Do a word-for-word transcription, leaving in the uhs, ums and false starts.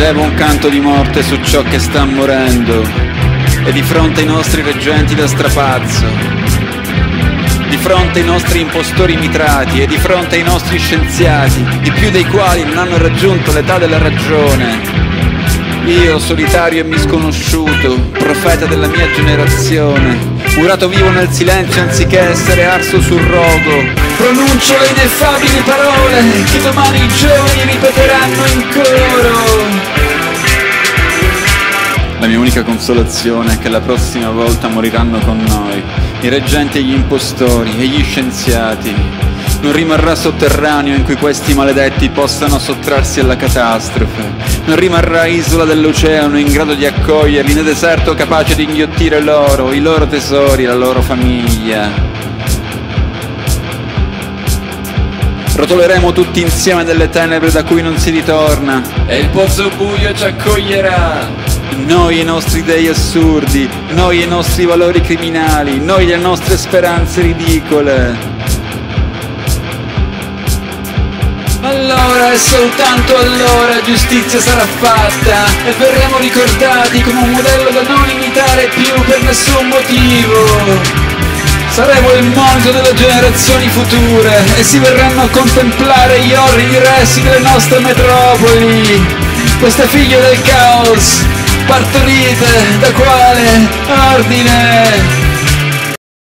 eleva un canto di morte su ciò che sta morendo, e di fronte ai nostri reggenti da strapazzo, di fronte ai nostri impostori mitrati e di fronte ai nostri scienziati, i più dei quali non hanno raggiunto l'età della ragione, io, solitario e misconosciuto, profeta della mia generazione, murato vivo nel silenzio anziché essere arso sul rogo, pronuncio le ineffabili parole che domani i giovani ripeteranno in coro. La mia unica consolazione è che la prossima volta moriranno con noi i reggenti e gli impostori e gli scienziati. Non rimarrà sotterraneo in cui questi maledetti possano sottrarsi alla catastrofe. Non rimarrà isola dell'oceano in grado di accoglierli, né deserto capace di inghiottire loro, i loro tesori, la loro famiglia. Rotoleremo tutti insieme delle tenebre da cui non si ritorna, e il pozzo buio ci accoglierà. Noi e i nostri dei assurdi, noi e i nostri valori criminali, noi e le nostre speranze ridicole. Allora e soltanto allora giustizia sarà fatta e verremo ricordati come un modello da non imitare più per nessun motivo. Saremo il monito delle generazioni future e si verranno a contemplare gli orridi resti delle nostre metropoli, queste figlie del caos, partorite da quale ordine?